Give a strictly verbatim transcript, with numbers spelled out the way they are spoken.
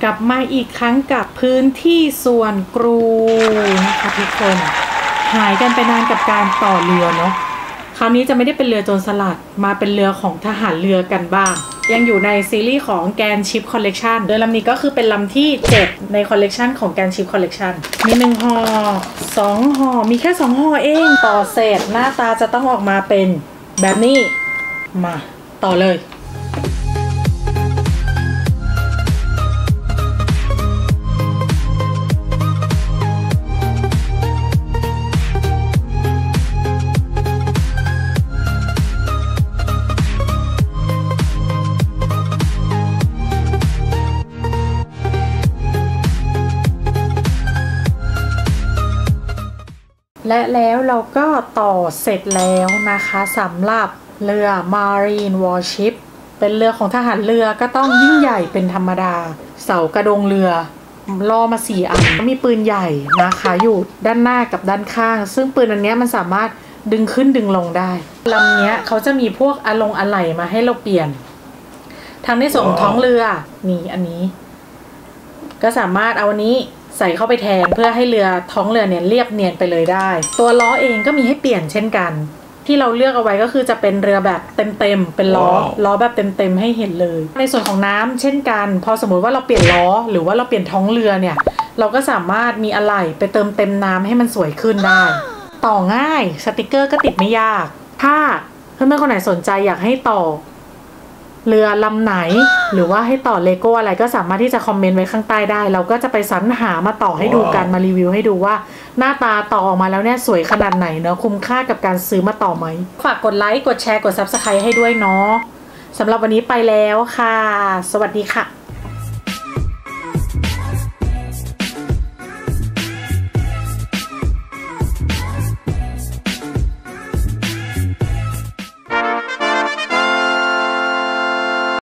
กลับมาอีกครั้งกับพื้นที่ส่วนกรูนะคะทุกคนหายกันไปนานกับการต่อเรือเนาะคราวนี้จะไม่ได้เป็นเรือโจรสลัดมาเป็นเรือของทหารเรือกันบ้างยังอยู่ในซีรีส์ของแกนชิปคอลเลกชันโดยลำนี้ก็คือเป็นลำที่เจ็ดในคอลเลกชันของแกนชิปคอลเลกชันมีหนึ่งห่อสองห่อมีแค่สองห่อเองต่อเสร็จหน้าตาจะต้องออกมาเป็นแบบนี้มาต่อเลยและแล้วเราก็ต่อเสร็จแล้วนะคะสำหรับเรือ Marine Warship เป็นเรือของทหารเรือก็ต้องยิ่งใหญ่เป็นธรรมดาเสากระดงเรือล่อมาสี่อันมีปืนใหญ่นะคะอยู่ด้านหน้ากับด้านข้างซึ่งปืนอันนี้มันสามารถดึงขึ้นดึงลงได้ลำนี้เขาจะมีพวกอะลงอะไหล่มาให้เราเปลี่ยนทางในส่วนของท้องเรือนี่อันนี้ก็สามารถเอาอันนี้ใส่เข้าไปแทนเพื่อให้เรือท้องเรือเนี่ยเรียบเนียนไปเลยได้ตัวล้อเองก็มีให้เปลี่ยนเช่นกันที่เราเลือกเอาไว้ก็คือจะเป็นเรือแบบเต็มๆเป็นล้อ wow. ล้อแบบเต็มๆให้เห็นเลยในส่วนของน้ำเช่นกันพอสมมุติว่าเราเปลี่ยนล้อหรือว่าเราเปลี่ยนท้องเรือเนี่ยเราก็สามารถมีอะไหล่ไปเติมเต็มน้ำให้มันสวยขึ้นได้ต่อง่ายสติกเกอร์ก็ติดไม่ยากถ้าเพื่อนๆคนไหนสนใจอยากให้ต่อเรือลำไหนหรือว่าให้ต่อเลโก้อะไรก็สามารถที่จะคอมเมนต์ไว้ข้างใต้ได้เราก็จะไปสรรหามาต่อให้ดูกันมารีวิวให้ดูว่าหน้าตาต่อออกมาแล้วเนี่ยสวยขนาดไหนเนาะคุ้มค่ากับการซื้อมาต่อไหมฝากกดไลค์กดแชร์กด ซับสไครบ์ ให้ด้วยเนาะสำหรับวันนี้ไปแล้วค่ะสวัสดีค่ะ